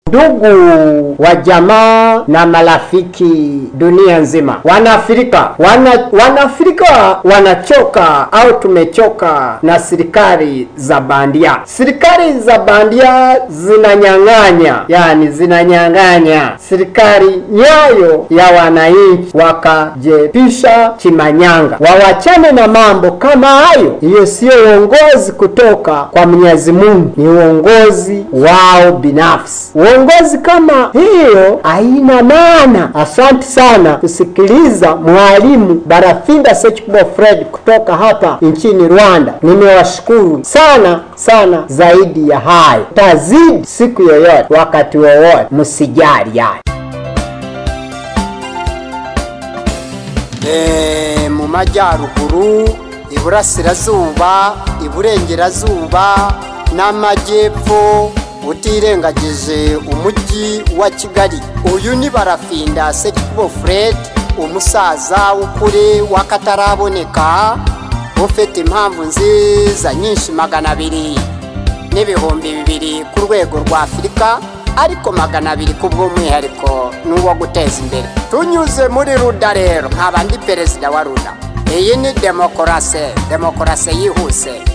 Ndugu wa jamaa na marafiki dunia nzima, Wanaafrika wanachoka au tumechoka na serikali za bandia. Serikali za bandia zinanyang'anya serikali nyayo ya wananchi, wakajepisha chimanyanga. Wawachane na mambo kama hayo. Hiyo sio uongozi kutoka kwa Mwenyezi Mungu, ni uongozi wao binafsi. Uongozi kama hiyo haina maana. Asante sana kusikiliza Mwalimu Barafinda Sekikubo Fred kutoka hapa nchini Rwanda. Nimewashukuru sana zaidi ya hayo. Tazidi siku yoyote, wakati wowote, msijali yani. Mu majyaruguru, iburasirazuba, iburengerazuba n'amajyepfo, utirengagije umujyi wa Kigali. Uyu ni Barafinda Sekikubo Fred, umusaza w'ukuri wakataraboneka, ufite impamvu nziza nyinshi 200 n'ibihumbi 2 ku rwego rwa Afurika, ariko 200 kubw'umwihariko n'uwo guteza imbere. Tunyuze muri Ruda rero, nk'abandi perezida wa Ruda. Iyi ni demokarasi yihuse.